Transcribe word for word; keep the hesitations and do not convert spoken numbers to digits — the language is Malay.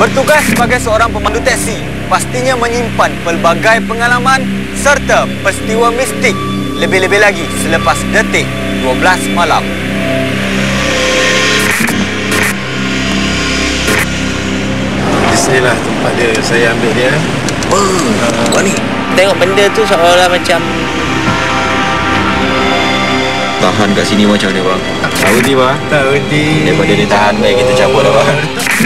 Bertugas sebagai seorang pemandu teksi pastinya menyimpan pelbagai pengalaman serta peristiwa mistik, lebih-lebih lagi selepas detik dua belas malam. Di sinilah tempat dia, saya ambil dia. Oh, uh, ni tengok benda tu seolah macam tahan kat sini macam ni bang. Tak berhenti bang. Tak berhenti. Daripada dia tahan baik kita cabut dah bang.